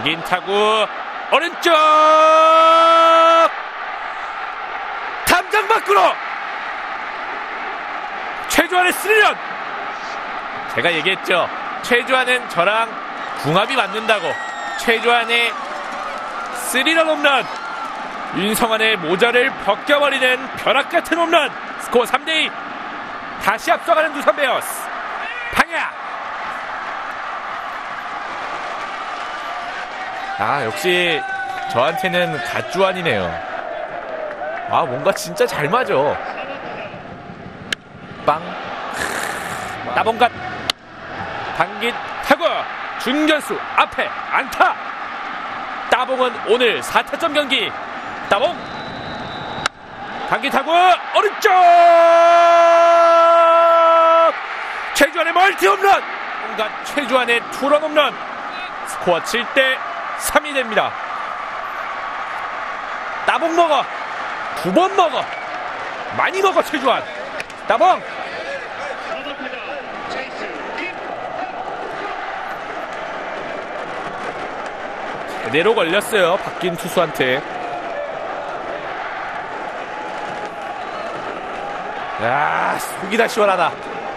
당긴 타구 오른쪽 담장 밖으로 최주환의 스리런. 제가 얘기했죠. 최주환은 저랑 궁합이 맞는다고. 최주환의 스리런 홈런, 윤성환의 모자를 벗겨버리는 벼락같은 홈런. 스코어 3대2. 다시 앞서가는 두산 베어스. 방야. 역시 저한테는 갓주환이네요. 뭔가 진짜 잘 맞아. 빵. 따봉갓. 당긴 타구 중견수 앞에 안타. 따봉은 오늘 4타점 경기. 따봉. 당긴 타구 오른쪽 최주환의 멀티 홈런. 온갖 최주환의 투런 홈런. 스코어 7대3이 됩니다. 따봉 먹어. 2번 먹어. 많이 먹어 최주환. 따봉. 제대로 걸렸어요. 바뀐 투수한테. 속이 다 시원하다.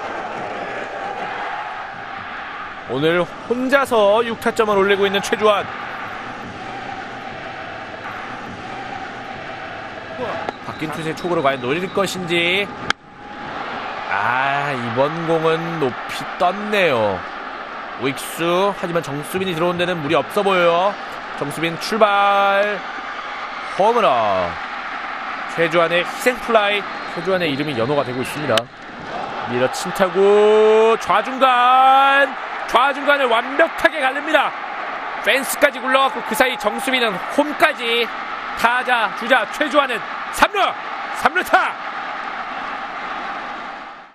오늘 혼자서 6타점을 올리고 있는 최주환. 바뀐 투수의 촉으로 과연 노릴 것인지. 이번 공은 높이 떴네요. 우익수. 하지만 정수빈이 들어온 데는 무리 없어 보여요. 정수빈 출발. 홈런. 최주환의 희생플라이. 최주환의 이름이 연호가 되고 있습니다. 밀어친 타구 좌중간을 완벽하게 가릅니다. 펜스까지 굴러갔고 그 사이 정수빈은 홈까지. 타자 주자 최주환은 3루타.